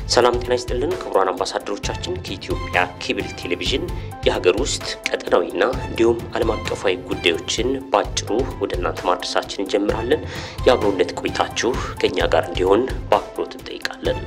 ሰላም ጤና ይስጥልን ክቡራን አምባሳደሮቻችን ከኢትዮጵያ ኬብል ቴሌቪዥን የሀገር ውስጥ ቀጠናዊና እንዲሁም ዓለም አቀፋዊ ጉዳዮችን ባጭሩ ወደ እናንተ ማድረሳችን እንጀምራለን። የአብሮነት ቆይታችሁ ከኛ ጋር እንዲሆን በአክብሮት እንጠይቃለን።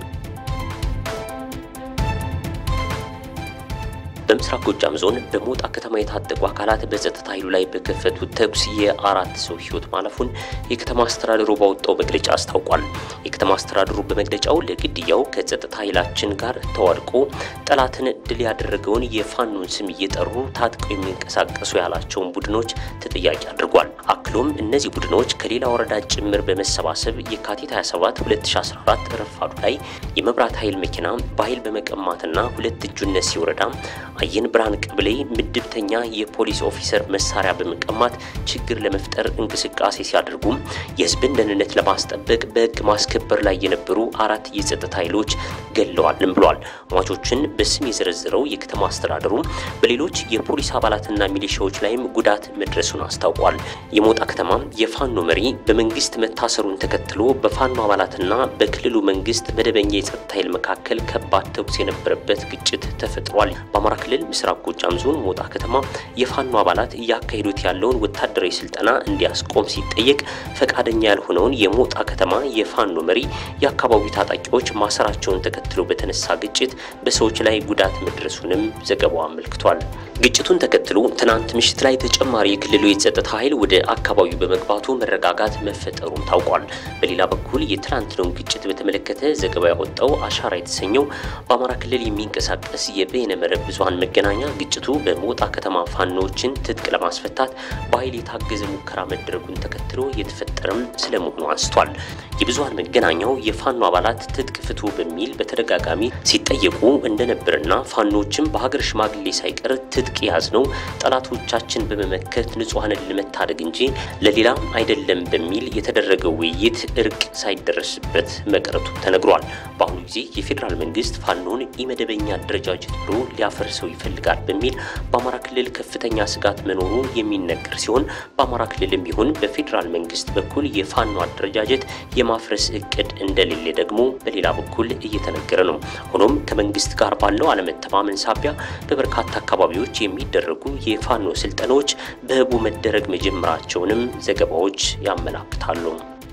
በምስራቅ ጎጃም ዞን በሞጣ ከተማ የታጠቁ አካላት በጸጥታ ኃይሉ ላይ በከፈቱት ተኩስ የአራት ሰው ህይወት ማለፉን የከተማ አስተዳደሩ ባወጣው መግለጫ አስታውቋል። የከተማ አስተዳደሩ በመግለጫው ለግድያው ከጸጥታ ኃይላችን ጋር ተዋድቆ ጠላትን ድል ያደረገውን የፋኖን ስም እየጠሩ ታጥቀው የሚንቀሳቀሱ ያላቸውን ቡድኖች ተጠያቂ አድርጓል። አክሎም እነዚህ ቡድኖች ከሌላ ወረዳ ጭምር በመሰባሰብ የካቲት 27 2014 ረፋዱ ላይ የመብራት ኃይል መኪና በኃይል በመቀማትና ሁለት እጁነሲ ወረዳ አየን ብርሃን ቀበሌ ምድብተኛ የፖሊስ ኦፊሰር መሳሪያ በመቀማት ችግር ለመፍጠር እንቅስቃሴ ሲያደርጉ የህዝብን ደህንነት ለማስጠበቅ በህግ ማስከበር ላይ የነበሩ አራት የጸጥታ ኃይሎች ገለዋልም ብሏል። ሟቾችን በስም የዘረዘረው የከተማ አስተዳደሩ በሌሎች የፖሊስ አባላትና ሚሊሻዎች ላይም ጉዳት መድረሱን አስታውቋል። የሞጣ ከተማ የፋኖ መሪ በመንግስት መታሰሩን ተከትሎ በፋኖ አባላትና በክልሉ መንግስት መደበኛ የጸጥታ ኃይል መካከል ከባድ ተኩስ የነበረበት ግጭት ተፈጥሯል። በአማራ ክልል ምስራቅ ጎጃም ዞን ሞጣ ከተማ የፋኖ አባላት ያካሄዱት ያለውን ወታደራዊ ስልጠና እንዲያስቆም ሲጠየቅ ፈቃደኛ ያልሆነውን የሞጣ ከተማ የፋኖ መሪ የአካባቢው ታጣቂዎች ማሰራቸውን ተከትሎ በተነሳ ግጭት በሰዎች ላይ ጉዳት መድረሱንም ዘገባው አመልክቷል። ግጭቱን ተከትሎ ትናንት ምሽት ላይ ተጨማሪ የክልሉ የጸጥታ ኃይል ወደ አካባቢው በመግባቱ መረጋጋት መፈጠሩም ታውቋል። በሌላ በኩል የትናንትናውን ግጭት በተመለከተ ዘገባ ያወጣው አሻራ የተሰኘው በአማራ ክልል የሚንቀሳቀስ የበይነ መረብ ብዙሃን መገናኛ ግጭቱ በሞጣ ከተማ ፋኖችን ትጥቅ ለማስፈታት በኃይል የታገዘ ሙከራ መደረጉን ተከትሎ የተፈጠረም ስለመሆኑ አንስቷል። የብዙሃን መገናኛው የፋኖ አባላት ትጥቅ ፍቱ በሚል በተደጋጋሚ ሲጠየቁ እንደነበርና ፋኖችም በሀገር ሽማግሌ ሳይቀር ትጥቅ ያዝነው ጠላቶቻችን በመመከት ንጹሃንን ለመታደግ እንጂ ለሌላ አይደለም በሚል የተደረገው ውይይት እርቅ ሳይደረስበት መቅረቱ ተነግሯል። በአሁኑ ጊዜ የፌደራል መንግስት ፋኖን ኢመደበኛ አደረጃጀት ብሎ ሊያፈርሰው ይፈልጋል በሚል በአማራ ክልል ከፍተኛ ስጋት መኖሩ የሚነገር ሲሆን በአማራ ክልልም ቢሆን በፌደራል መንግስት በኩል የፋኖ አደረጃጀት የማፍረስ እቅድ እንደሌለ ደግሞ በሌላ በኩል እየተነገረ ነው። ሆኖም ከመንግስት ጋር ባለው አለመተማመን ሳቢያ በበርካታ አካባቢዎች የሚደረጉ የፋኖ ስልጠናዎች በህቡ መደረግ መጀመራቸውንም ዘገባዎች ያመለክታሉ።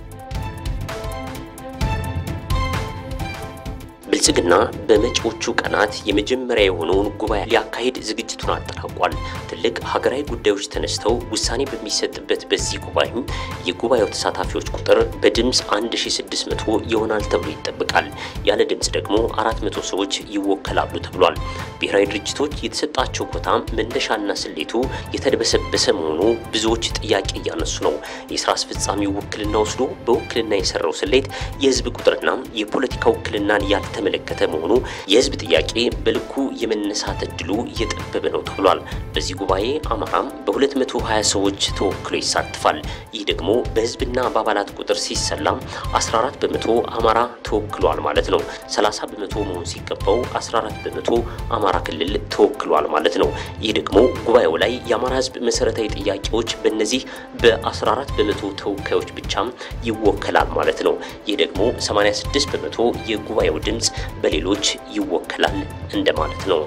ብልጽግና በመጪዎቹ ቀናት የመጀመሪያ የሆነውን ጉባኤ ሊያካሂድ ዝግጅቱን አጠናቋል። ትልቅ ሀገራዊ ጉዳዮች ተነስተው ውሳኔ በሚሰጥበት በዚህ ጉባኤ የጉባኤው ተሳታፊዎች ቁጥር በድምጽ 1600 ይሆናል ተብሎ ይጠበቃል። ያለ ድምጽ ደግሞ 400 ሰዎች ይወከላሉ ተብሏል። ብሔራዊ ድርጅቶች የተሰጣቸው ኮታ መነሻና ስሌቱ የተደበሰበሰ መሆኑ ብዙዎች ጥያቄ እያነሱ ነው። የሥራ አስፈጻሚው ውክልና ወስዶ በውክልና የሰራው ስሌት የህዝብ ቁጥርና የፖለቲካ ውክልናን ያልተመለከተ መሆኑ የህዝብ ጥያቄ በልኩ የመነሳት እድሉ እየጠበበ ነው ተብሏል። በዚህ ጉባኤ አማራም በ220 ሰዎች ተወክሎ ይሳተፋል። ይህ ደግሞ በህዝብና በአባላት ቁጥር ሲሰላ 14 በመቶ አማራ ተወክሏል ማለት ነው። 30 በመቶ መሆን ሲገባው 14 በመቶ አማራ ክልል ተወክሏል ማለት ነው። ይህ ደግሞ ጉባኤው ላይ የአማራ ህዝብ መሰረታዊ ጥያቄዎች በእነዚህ በ14 በመቶ ተወካዮች ብቻ ይወከላል ማለት ነው። ይህ ደግሞ 86 በመቶ የጉባኤው ድምጽ በሌሎች ይወከላል እንደማለት ነው።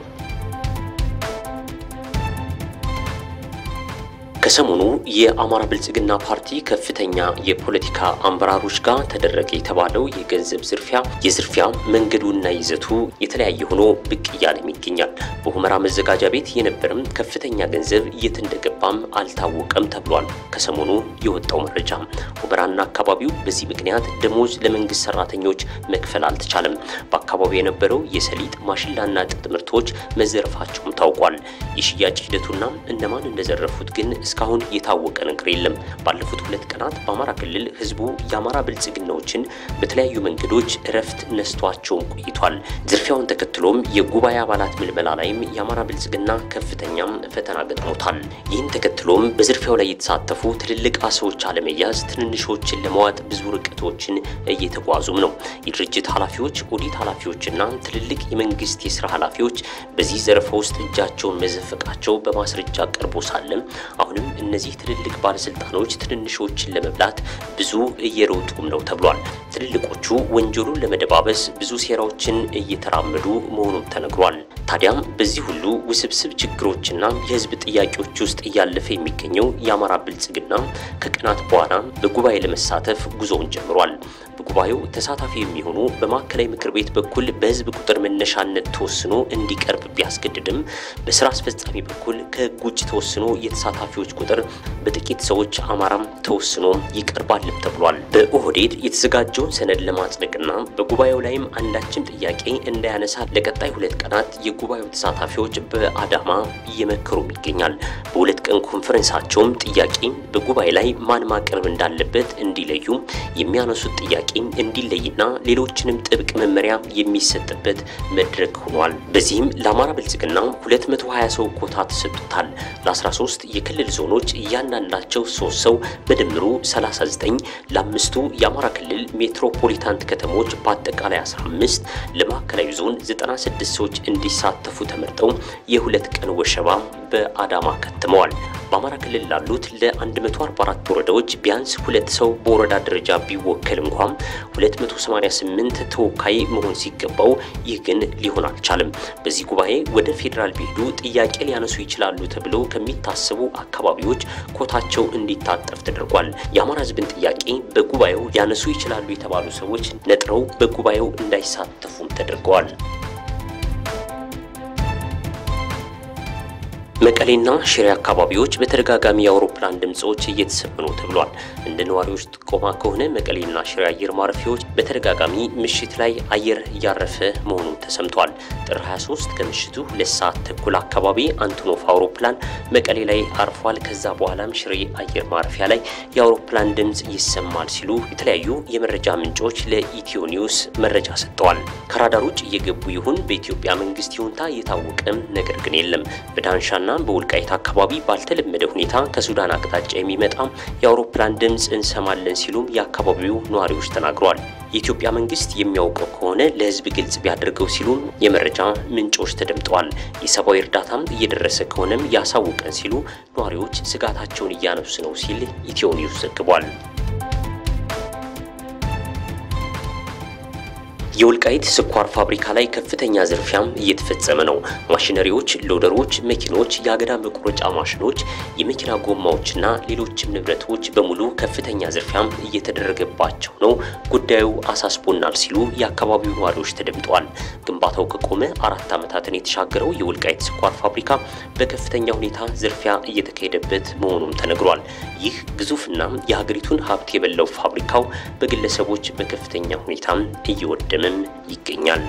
ከሰሞኑ የአማራ ብልጽግና ፓርቲ ከፍተኛ የፖለቲካ አመራሮች ጋር ተደረገ የተባለው የገንዘብ ዝርፊያ መንገዱና ይዘቱ የተለያየ ሆኖ ብቅ እያለ ይገኛል። በሁመራ መዘጋጃ ቤት የነበረም ከፍተኛ ገንዘብ የት እንደገባም አልታወቀም ተብሏል። ከሰሞኑ የወጣው መረጃ ሁመራና አካባቢው በዚህ ምክንያት ደሞዝ ለመንግስት ሰራተኞች መክፈል አልተቻለም። በአካባቢው የነበረው የሰሊጥ ማሽላና ጥጥ ምርቶች መዘረፋቸውም ታውቋል። የሽያጭ ሂደቱና እነማን እንደዘረፉት ግን እስካሁን የታወቀ ነገር የለም። ባለፉት 2 ቀናት በአማራ ክልል ህዝቡ የአማራ ብልጽግናዎችን በተለያዩ መንገዶች ረፍት ነስቷቸው ቆይቷል። ዝርፊያውን ተከትሎም የጉባኤ አባላት ምልመላ ላይም የአማራ ብልጽግና ከፍተኛ ፈተና ገጥሞታል። ይህን ተከትሎም በዝርፊያው ላይ የተሳተፉ ትልልቅ አሰዎች አለመያዝ ትንንሾችን ለማዋጥ ብዙ ርቀቶችን እየተጓዙም ነው። የድርጅት ኃላፊዎች፣ ኦዲት ኃላፊዎችና ትልልቅ የመንግስት የሥራ ኃላፊዎች በዚህ ዘርፍ ውስጥ እጃቸውን መዘፈቃቸው በማስረጃ ቀርቦ ሳለም አሁንም እነዚህ ትልልቅ ባለስልጣኖች ትንንሾችን ለመብላት ብዙ እየሮጡም ነው ተብሏል። ትልልቆቹ ወንጀሉን ለመደባበስ ብዙ ሴራዎችን እየተራመዱ መሆኑን ተነግሯል። ታዲያም በዚህ ሁሉ ውስብስብ ችግሮችና የህዝብ ጥያቄዎች ውስጥ እያለፈ የሚገኘው የአማራ ብልጽግና ከቀናት በኋላ በጉባኤ ለመሳተፍ ጉዞውን ጀምሯል። በጉባኤው ተሳታፊ የሚሆኑ በማዕከላዊ ምክር ቤት በኩል በህዝብ ቁጥር መነሻነት ተወስኖ እንዲቀርብ ቢያስገድድም በስራ አስፈጻሚ በኩል ከህግ ውጭ ተወስኖ የተሳታፊዎች ቁጥር በጥቂት ሰዎች አማራም ተወስኖ ይቀርባል ተብሏል። በኦህዴድ የተዘጋጀውን ሰነድ ለማጽደቅና በጉባኤው ላይም አንዳችም ጥያቄ እንዳያነሳ ለቀጣይ 2 ቀናት የጉባኤው ተሳታፊዎች በአዳማ እየመከሩ ይገኛል። በ2 ቀን ኮንፈረንሳቸውም ጥያቄ በጉባኤ ላይ ማን ማቅረብ እንዳለበት እንዲለዩ የሚያነሱት ጥያቄ እንዲለይና ሌሎችንም ጥብቅ መመሪያ የሚሰጥበት መድረክ ሆኗል። በዚህም ለአማራ ብልጽግና 220 ሰው ኮታ ተሰጥቷል። ለ13 የክልል ዞኖች እያንዳንዳቸው 3 ሰው በድምሩ 39፣ ለአምስቱ የአማራ ክልል ሜትሮፖሊታን ከተሞች በአጠቃላይ 15፣ ለማዕከላዊ ዞን 96 ሰዎች እንዲሳተፉ ተመርጠው የ2 ቀን ወሸባ በአዳማ ከተመዋል። በአማራ ክልል ላሉት ለ144 ወረዳዎች ቢያንስ 2 ሰው በወረዳ ደረጃ ቢወከል እንኳን 288 ተወካይ መሆን ሲገባው ይህ ግን ሊሆን አልቻለም። በዚህ ጉባኤ ወደ ፌደራል ቢሄዱ ጥያቄ ሊያነሱ ይችላሉ ተብሎ ከሚታሰቡ አካባቢዎች ኮታቸው እንዲታጠፍ ተደርጓል። የአማራ ህዝብን ጥያቄ በጉባኤው ሊያነሱ ይችላሉ የተባሉ ሰዎች ነጥረው በጉባኤው እንዳይሳተፉም ተደርገዋል። መቀሌና ሽሬ አካባቢዎች በተደጋጋሚ የአውሮፕላን ድምጾች እየተሰሙ ነው ተብሏል። እንደ ነዋሪዎች ጥቆማ ከሆነ መቀሌና ሽሬ አየር ማረፊያዎች በተደጋጋሚ ምሽት ላይ አየር እያረፈ መሆኑን ተሰምቷል። ጥር 23 ከምሽቱ 2 ሰዓት ተኩል አካባቢ አንቶኖቭ አውሮፕላን መቀሌ ላይ አርፏል። ከዛ በኋላም ሽሬ አየር ማረፊያ ላይ የአውሮፕላን ድምጽ ይሰማል ሲሉ የተለያዩ የመረጃ ምንጮች ለኢትዮ ኒውስ መረጃ ሰጥተዋል። ከራዳር ውጭ እየገቡ ይሁን በኢትዮጵያ መንግስት ይሁንታ የታወቀ ነገር ግን የለም። በዳንሻና በወልቃይት አካባቢ ባልተለመደ ሁኔታ ከሱዳን አቅጣጫ የሚመጣ የአውሮፕላን ድምጽ እንሰማለን ሲሉም የአካባቢው ነዋሪዎች ተናግረዋል። የኢትዮጵያ መንግስት የሚያውቀው ከሆነ ለህዝብ ግልጽ ቢያደርገው ሲሉም የመረጃ ምንጮች ተደምጠዋል። የሰብአዊ እርዳታም እየደረሰ ከሆነም ያሳውቀን ሲሉ ነዋሪዎች ስጋታቸውን እያነሱ ነው ሲል ኢትዮ ኒውስ ዘግቧል። የወልቃይት ስኳር ፋብሪካ ላይ ከፍተኛ ዝርፊያም እየተፈጸመ ነው። ማሽነሪዎች፣ ሎደሮች፣ መኪኖች፣ የአገዳ መቁረጫ ማሽኖች፣ የመኪና ጎማዎችና ሌሎችም ንብረቶች በሙሉ ከፍተኛ ዝርፊያም እየተደረገባቸው ነው። ጉዳዩ አሳስቦናል ሲሉ የአካባቢው ነዋሪዎች ተደምጠዋል። ግንባታው ከቆመ 4 ዓመታትን የተሻገረው የወልቃይት ስኳር ፋብሪካ በከፍተኛ ሁኔታ ዝርፊያ እየተካሄደበት መሆኑም ተነግሯል። ይህ ግዙፍና የሀገሪቱን ሀብት የበላው ፋብሪካው በግለሰቦች በከፍተኛ ሁኔታ እየወደመ ይገኛል።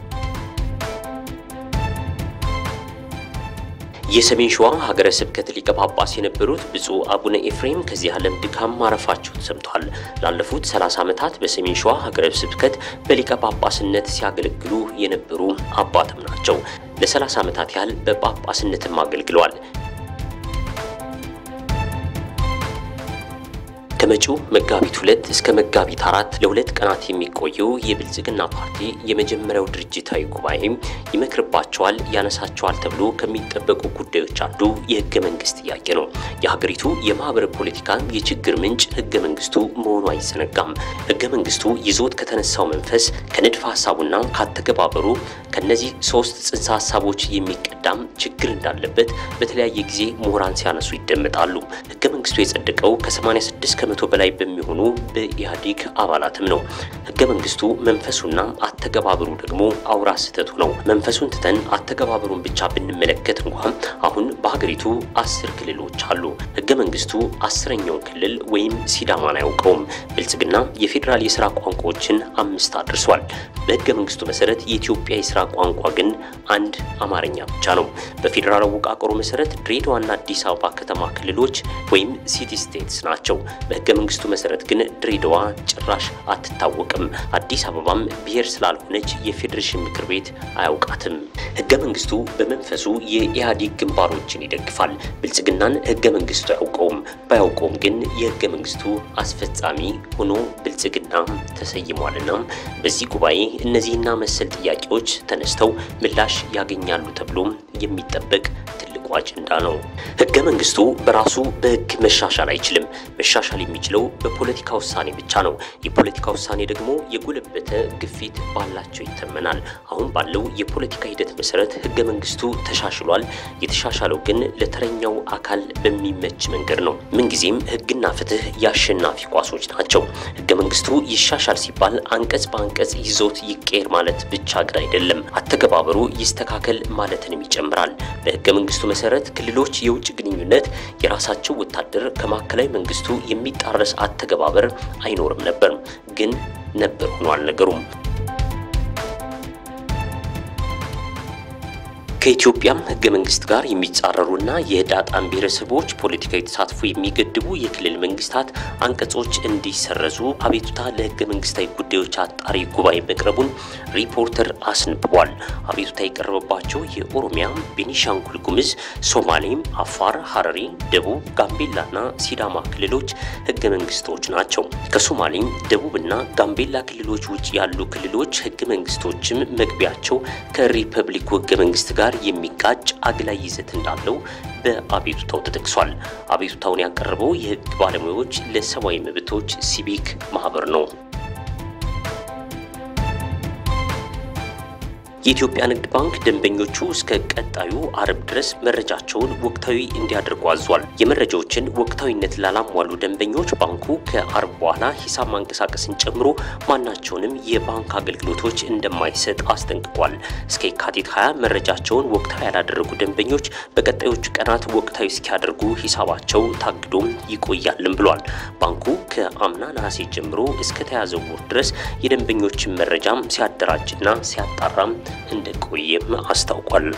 የሰሜን ሸዋ ሀገረ ስብከት ሊቀ ጳጳስ የነበሩት ብፁዕ አቡነ ኤፍሬም ከዚህ ዓለም ድካም ማረፋቸው ተሰምቷል። ላለፉት 30 ዓመታት በሰሜን ሸዋ ሀገረ ስብከት በሊቀ ጳጳስነት ሲያገለግሉ የነበሩ አባትም ናቸው። ለ30 ዓመታት ያህል በጳጳስነትም አገልግለዋል። ከመጪው መጋቢት 2 እስከ መጋቢት 4 ለ2 ቀናት የሚቆየው የብልጽግና ፓርቲ የመጀመሪያው ድርጅታዊ ጉባኤ ይመክርባቸዋል፣ ያነሳቸዋል ተብሎ ከሚጠበቁ ጉዳዮች አንዱ የህገ መንግስት ጥያቄ ነው። የሀገሪቱ የማህበረ ፖለቲካ የችግር ምንጭ ህገ መንግስቱ መሆኑ አይዘነጋም። ህገ መንግስቱ ይዞት ከተነሳው መንፈስ ከንድፈ ሐሳቡና ካተገባበሩ ከነዚህ 3 ጽንሰ ሐሳቦች የሚቀዳም ችግር እንዳለበት በተለያየ ጊዜ ምሁራን ሲያነሱ ይደመጣሉ። ህገ መንግስቱ የጸደቀው ከ86 ከመቶ በላይ በሚሆኑ በኢህአዴግ አባላትም ነው። ህገ መንግስቱ መንፈሱና አተገባበሩ ደግሞ አውራ ስህተቱ ነው። መንፈሱን ትተን አተገባበሩን ብቻ ብንመለከት እንኳን አሁን በሀገሪቱ 10 ክልሎች አሉ። ህገ መንግስቱ 10ኛው ክልል ወይም ሲዳማን አያውቀውም። ብልጽግና የፌደራል የሥራ ቋንቋዎችን 5 አድርሷል። በህገ መንግስቱ መሰረት የኢትዮጵያ የሥራ ቋንቋ ግን አንድ አማርኛ ብቻ ነው። በፌደራል አወቃቀሩ መሰረት ድሬዳዋና አዲስ አበባ ከተማ ክልሎች ወይም ሲቲ ስቴትስ ናቸው። በህገ መንግስቱ መሰረት ግን ድሬዳዋ ጭራሽ አትታወቅም። አዲስ አበባም ብሔር ስላልሆነች የፌዴሬሽን ምክር ቤት አያውቃትም። ህገ መንግስቱ በመንፈሱ የኢህአዴግ ግንባሮችን ይደግፋል። ብልጽግናን ህገ መንግስቱ አያውቀውም። ባያውቀውም ግን የህገ መንግስቱ አስፈጻሚ ሆኖ ብልጽግና ተሰይሟልና በዚህ ጉባኤ እነዚህና መሰል ጥያቄዎች ተነስተው ምላሽ ያገኛሉ ተብሎ የሚጠበቅ ትልቁ አጀንዳ ነው። ህገ መንግስቱ በራሱ በህግ መሻሻል አይችልም። መሻሻል የሚችለው በፖለቲካ ውሳኔ ብቻ ነው። የፖለቲካ ውሳኔ ደግሞ የጎለበተ ግፊት ባላቸው ይተመናል። አሁን ባለው የፖለቲካ ሂደት መሰረት ህገ መንግስቱ ተሻሽሏል። የተሻሻለው ግን ለተረኛው አካል በሚመች መንገድ ነው። ምንጊዜም ህግና ፍትህ ያሸናፊ ኳሶች ናቸው። ህገ መንግስቱ ይሻሻል ሲባል አንቀጽ በአንቀጽ ይዞት ይቀየር ማለት ብቻ ግን አይደለም። አተገባበሩ ይስተካከል ማለትንም ይጨምራል። በህገ መንግስቱ መሰረት ክልሎች የውጭ ግንኙነት የራሳቸው ወታደር ከማዕከላዊ መንግስቱ የሚጣረስ አተገባበር አይኖርም ነበር። ግን ነበር ሆኗል ነገሩም። ከኢትዮጵያም ህገ መንግስት ጋር የሚጻረሩና የዳጣን ብሔረሰቦች ፖለቲካዊ ተሳትፎ የሚገድቡ የክልል መንግስታት አንቀጾች እንዲሰረዙ አቤቱታ ለህገ መንግስታዊ ጉዳዮች አጣሪ ጉባኤ መቅረቡን ሪፖርተር አስነብቧል። አቤቱታ የቀረበባቸው የኦሮሚያ፣ ቤኒሻንጉል ጉሙዝ፣ ሶማሌ፣ አፋር፣ ሐረሪ፣ ደቡብ፣ ጋምቤላና ሲዳማ ክልሎች ህገ መንግስቶች ናቸው። ከሶማሌ፣ ደቡብና ጋምቤላ ክልሎች ውጪ ያሉ ክልሎች ህገ መንግስቶችም መግቢያቸው ከሪፐብሊኩ ህገ መንግስት ጋር የሚጋጭ አግላይ ይዘት እንዳለው በአቤቱታው ተጠቅሷል። አቤቱታውን ያቀረበው የህግ ባለሙያዎች ለሰብአዊ መብቶች ሲቪክ ማህበር ነው። የኢትዮጵያ ንግድ ባንክ ደንበኞቹ እስከ ቀጣዩ አርብ ድረስ መረጃቸውን ወቅታዊ እንዲያደርጉ አዟል። የመረጃዎችን ወቅታዊነት ላላሟሉ ደንበኞች ባንኩ ከአርብ በኋላ ሂሳብ ማንቀሳቀስን ጨምሮ ማናቸውንም የባንክ አገልግሎቶች እንደማይሰጥ አስጠንቅቋል። እስከ የካቲት 20 መረጃቸውን ወቅታዊ ያላደረጉ ደንበኞች በቀጣዮቹ ቀናት ወቅታዊ እስኪያደርጉ ሂሳባቸው ታግዶም ይቆያልም ብሏል። ባንኩ ከአምና ነሐሴ ጀምሮ እስከ ተያዘው ወር ድረስ የደንበኞችን መረጃም ሲያደራጅና ሲያጣራም እንደቆየም አስታውቋል።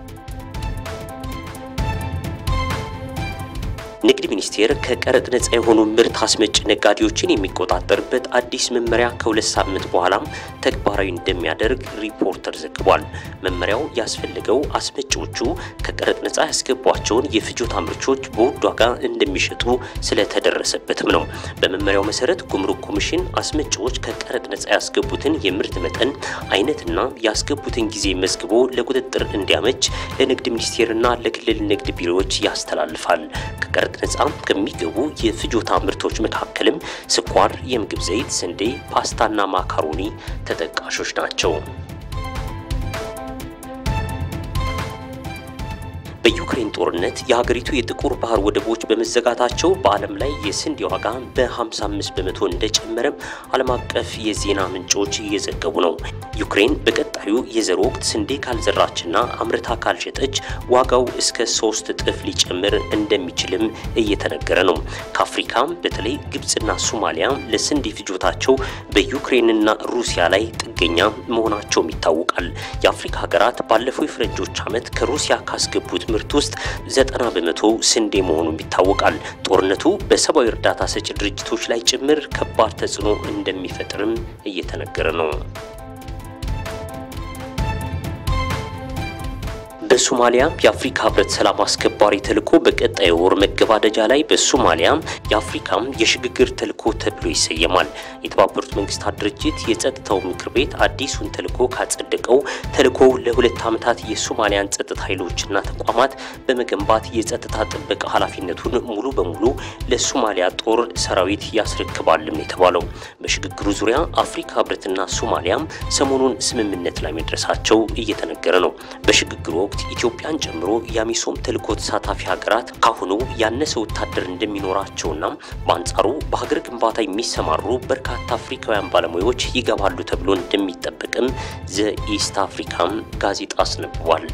ንግድ ሚኒስቴር ከቀረጥ ነፃ የሆኑ ምርት አስመጭ ነጋዴዎችን የሚቆጣጠርበት አዲስ መመሪያ ከሁለት ሳምንት በኋላም ተግባራዊ እንደሚያደርግ ሪፖርተር ዘግቧል። መመሪያው ያስፈልገው አስመጪዎቹ ከቀረጥ ነፃ ያስገቧቸውን የፍጆታ ምርቶች በውድ ዋጋ እንደሚሸጡ ስለተደረሰበትም ነው። በመመሪያው መሰረት ጉምሩክ ኮሚሽን አስመጪዎች ከቀረጥ ነፃ ያስገቡትን የምርት መጠን አይነትና ያስገቡትን ጊዜ መዝግቦ ለቁጥጥር እንዲያመች ለንግድ ሚኒስቴርና ለክልል ንግድ ቢሮዎች ያስተላልፋል። ከቀረጥ ነፃ ከሚገቡ የፍጆታ ምርቶች መካከልም ስኳር፣ የምግብ ዘይት፣ ስንዴ፣ ፓስታና ማካሮኒ ተጠቃሾች ናቸው። በዩክሬን ጦርነት የሀገሪቱ የጥቁር ባህር ወደቦች በመዘጋታቸው በዓለም ላይ የስንዴ ዋጋ በ55 በመቶ እንደጨመረ ዓለም አቀፍ የዜና ምንጮች እየዘገቡ ነው። ዩክሬን በቀጣዩ የዘር ወቅት ስንዴ ካልዘራችና አምርታ ካልሸጠች ዋጋው እስከ 3 እጥፍ ሊጨምር እንደሚችልም እየተነገረ ነው። ከአፍሪካ በተለይ ግብጽና ሶማሊያ ለስንዴ ፍጆታቸው በዩክሬንና ሩሲያ ላይ ጥገኛ መሆናቸውም ይታወቃል። የአፍሪካ ሀገራት ባለፈው የፈረንጆች ዓመት ከሩሲያ ካስገቡት ምርት ውስጥ 90 በመቶ ስንዴ መሆኑም ይታወቃል። ጦርነቱ በሰብአዊ እርዳታ ሰጪ ድርጅቶች ላይ ጭምር ከባድ ተጽዕኖ እንደሚፈጥርም እየተነገረ ነው። በሶማሊያ የአፍሪካ ህብረት ሰላም አስከባሪ ተልዕኮ በቀጣይ ወር መገባደጃ ላይ በሶማሊያ የአፍሪካ የሽግግር ተልዕኮ ተብሎ ይሰየማል። የተባበሩት መንግስታት ድርጅት የጸጥታው ምክር ቤት አዲሱን ተልዕኮ ካጸደቀው ተልዕኮው ለ2 ዓመታት የሶማሊያን ጸጥታ ኃይሎችና ተቋማት በመገንባት የጸጥታ ጥበቃ ኃላፊነቱን ሙሉ በሙሉ ለሶማሊያ ጦር ሰራዊት ያስረክባልም የተባለው። በሽግግሩ ዙሪያ አፍሪካ ህብረትና ሶማሊያ ሰሞኑን ስምምነት ላይ መድረሳቸው እየተነገረ ነው። በሽግግሩ ወቅት ኢትዮጵያን ጨምሮ የአሚሶም ተልዕኮ ተሳታፊ ሀገራት ካሁኑ ያነሰ ወታደር እንደሚኖራቸውና በአንጻሩ በሀገር ግንባታ የሚሰማሩ በርካታ አፍሪካውያን ባለሙያዎች ይገባሉ ተብሎ እንደሚጠበቅም ዘ ኢስት አፍሪካን ጋዜጣ አስነብቧል።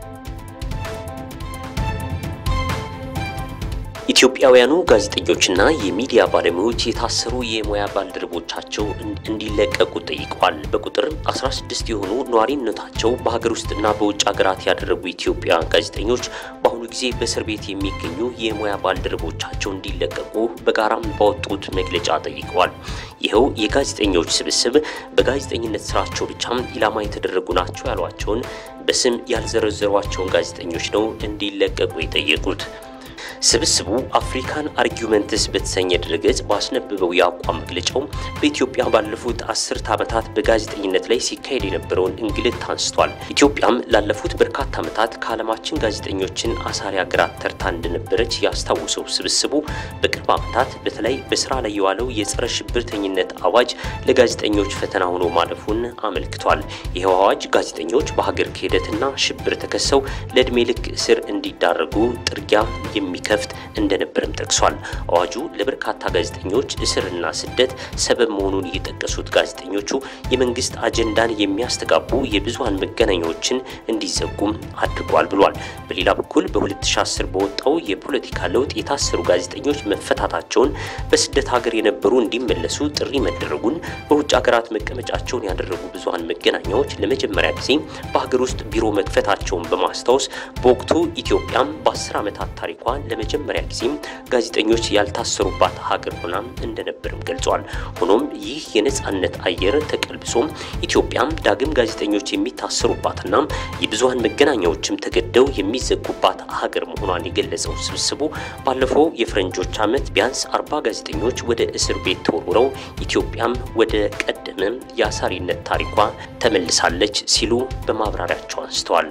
ኢትዮጵያውያኑ ጋዜጠኞችና የሚዲያ ባለሙያዎች የታሰሩ የሙያ ባልደረቦቻቸው እንዲለቀቁ ጠይቀዋል። በቁጥር 16 የሆኑ ኗሪነታቸው በሀገር ውስጥና በውጭ ሀገራት ያደረጉ ኢትዮጵያውያን ጋዜጠኞች በአሁኑ ጊዜ በእስር ቤት የሚገኙ የሙያ ባልደረቦቻቸው እንዲለቀቁ በጋራም ባወጡት መግለጫ ጠይቀዋል። ይኸው የጋዜጠኞች ስብስብ በጋዜጠኝነት ስራቸው ብቻ ኢላማ የተደረጉ ናቸው ያሏቸውን በስም ያልዘረዘሯቸውን ጋዜጠኞች ነው እንዲለቀቁ የጠየቁት። ስብስቡ አፍሪካን አርጊውመንትስ በተሰኘ ድረገጽ ባስነበበው የአቋም መግለጫው በኢትዮጵያ ባለፉት 10 ዓመታት በጋዜጠኝነት ላይ ሲካሄድ የነበረውን እንግልት አንስቷል። ኢትዮጵያም ላለፉት በርካታ ዓመታት ከዓለማችን ጋዜጠኞችን አሳሪ ሀገራት ተርታ እንደነበረች ያስታወሰው ስብስቡ በቅርብ ዓመታት በተለይ በስራ ላይ የዋለው የጸረ ሽብርተኝነት አዋጅ ለጋዜጠኞች ፈተና ሆኖ ማለፉን አመልክቷል። ይሄው አዋጅ ጋዜጠኞች በሀገር ክህደትና ሽብር ተከሰው ለእድሜ ልክ እስር እንዲዳረጉ ጥርጊያ የሚከፍት እንደነበርም ጠቅሷል። አዋጁ ለበርካታ ጋዜጠኞች እስርና ስደት ሰበብ መሆኑን የጠቀሱት ጋዜጠኞቹ የመንግስት አጀንዳን የሚያስተጋቡ የብዙሃን መገናኛዎችን እንዲዘጉም አድርጓል ብሏል። በሌላ በኩል በ2010 በወጣው የፖለቲካ ለውጥ የታሰሩ ጋዜጠኞች መፈታታቸውን፣ በስደት ሀገር የነበሩ እንዲመለሱ ጥሪ መደረጉን፣ በውጭ ሀገራት መቀመጫቸውን ያደረጉ ብዙሃን መገናኛዎች ለመጀመሪያ ጊዜ በሀገር ውስጥ ቢሮ መክፈታቸውን በማስታወስ በወቅቱ ኢትዮጵያም በ10 ዓመታት ታሪኳ ለመጀመሪያ ጊዜ ጋዜጠኞች ያልታሰሩባት ሀገር ሆና እንደነበርም ገልጿል። ሆኖም ይህ የነጻነት አየር ተቀልብሶ ኢትዮጵያም ዳግም ጋዜጠኞች የሚታሰሩባትና የብዙሃን መገናኛዎችም ተገደው የሚዘጉባት ሀገር መሆኗን የገለጸው ስብስቡ ባለፈው የፍረንጆች ዓመት ቢያንስ 40 ጋዜጠኞች ወደ እስር ቤት ተወርውረው ኢትዮጵያም ወደ ቀደመ የአሳሪነት ታሪኳ ተመልሳለች ሲሉ በማብራሪያቸው አንስተዋል።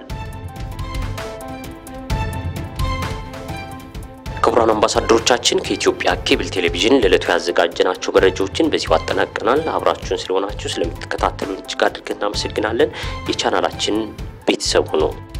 ክቡራን አምባሳደሮቻችን ከኢትዮጵያ ኬብል ቴሌቪዥን ለለቱ ያዘጋጀናቸው መረጃዎችን በዚሁ አጠናቀናል። አብራችሁን ስለሆናችሁ ስለምትከታተሉን እጅግ አድርገን እናመሰግናለን። የቻናላችን ቤተሰብ ሁኑ።